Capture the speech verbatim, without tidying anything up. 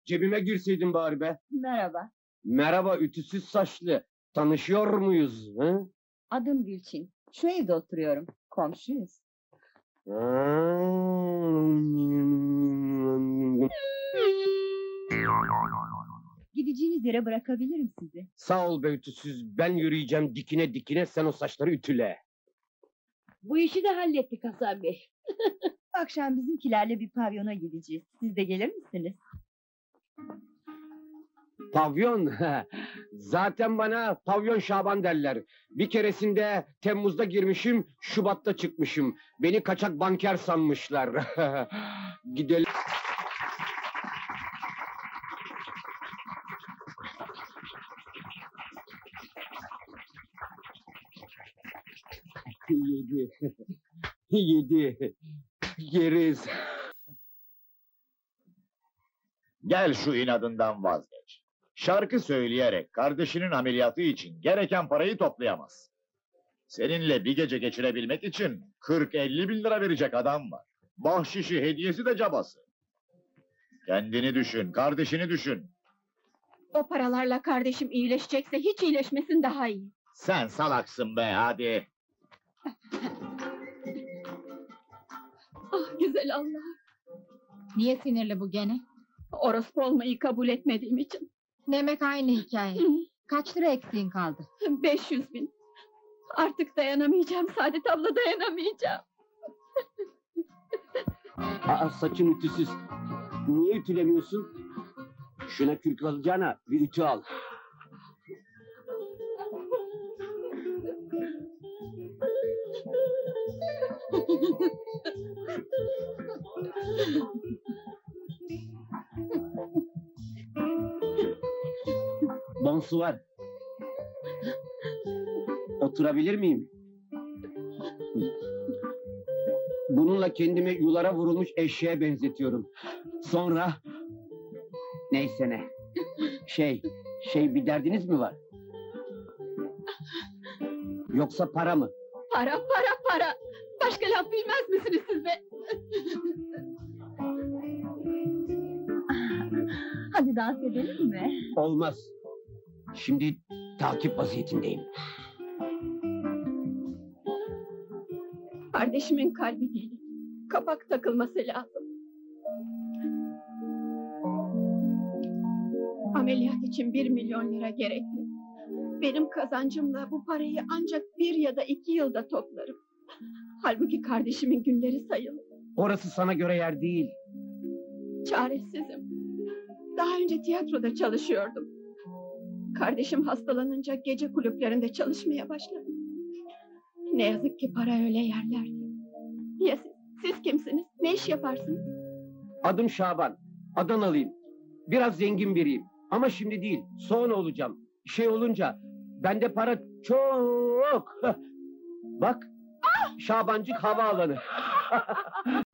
Cebime girseydin bari be. Merhaba, Merhaba ütüsüz saçlı. Tanışıyor muyuz? Hı? adım Gülçin. Şu evde oturuyorum, komşuyuz. Gideceğiniz yere bırakabilirim sizi. Sağ ol be ütüsüz. Ben yürüyeceğim dikine dikine, sen o saçları ütüle. Bu işi de hallettik Hasan Bey. Bu akşam bizimkilerle bir pavyona gideceğiz. Siz de gelir misiniz? Pavyon. Zaten bana pavyon Şaban derler. Bir keresinde Temmuz'da girmişim, Şubat'ta çıkmışım. Beni kaçak banker sanmışlar. Gidelim. Yedi. Yedi. Yeriz. Gel şu inadından vazgeç. Şarkı söyleyerek kardeşinin ameliyatı için gereken parayı toplayamaz. Seninle bir gece geçirebilmek için kırk elli bin lira verecek adam var. Bahşişi, hediyesi de cabası. Kendini düşün, kardeşini düşün. O paralarla kardeşim iyileşecekse hiç iyileşmesin daha iyi. Sen salaksın be, hadi. Ah güzel Allah! Niye sinirli bu gene? Orospu olmayı kabul etmediğim için. Demek aynı hikaye. Kaç lira eksiğin kaldı? beş yüz bin. Artık dayanamayacağım Saadet abla, dayanamayacağım. Aa, saçın ütüsüz. Niye ütülemiyorsun? Şuna kürk alacağına bir ütü al. Bonsoir. Oturabilir miyim? Bununla kendimi yulara vurulmuş eşeğe benzetiyorum. Sonra... Neyse ne. Şey, şey bir derdiniz mi var? Yoksa para mı? Para, para, para! Başka laf bilmez misiniz siz be? Hadi dans edelim mi? Olmaz. Şimdi takip vaziyetindeyim. Kardeşimin kalbi değil. Kapak takılması lazım. Ameliyat için bir milyon lira gerekli. Benim kazancımla bu parayı ancak bir ya da iki yılda toplarım. Halbuki kardeşimin günleri sayılı. Orası sana göre yer değil. Çaresizim. Daha önce tiyatroda çalışıyordum. Kardeşim hastalanınca gece kulüplerinde çalışmaya başladım. Ne yazık ki para öyle yerlerde. Ya siz, siz kimsiniz? Ne iş yaparsınız? Adım Şaban. Adanalıyım. Biraz zengin biriyim. Ama şimdi değil. Sonra olacağım. Şey olunca bende para çok. Bak. Şabancık havaalanı.